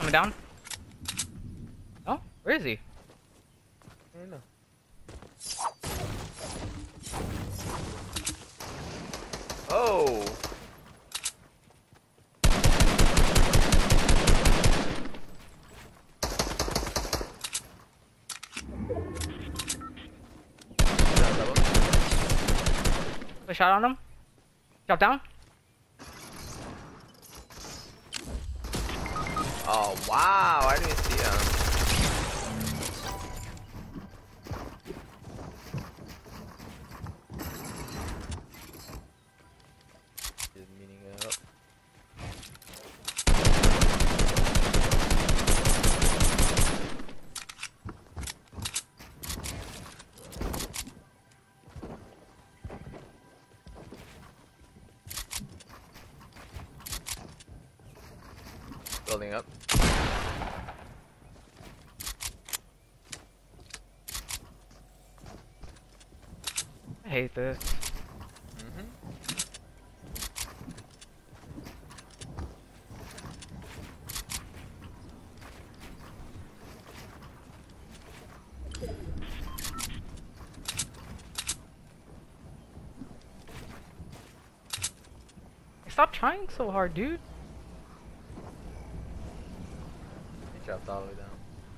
Coming down. Oh, where is he? I don't know. Oh! Put a shot on him. Drop down. Oh wow! I didn't see him. Just meeting up. Building up. I hate this. Stop trying so hard, dude. He dropped all the way down.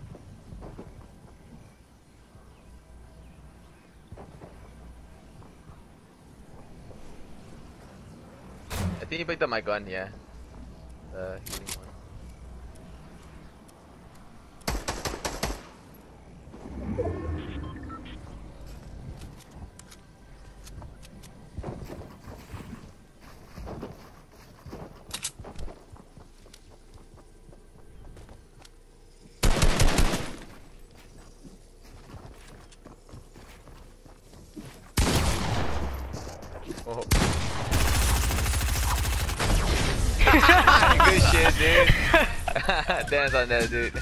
I think he picked up my gun, yeah. The healing one. Oh. Good shit, dude. Dance on that, dude.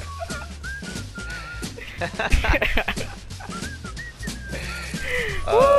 Woo!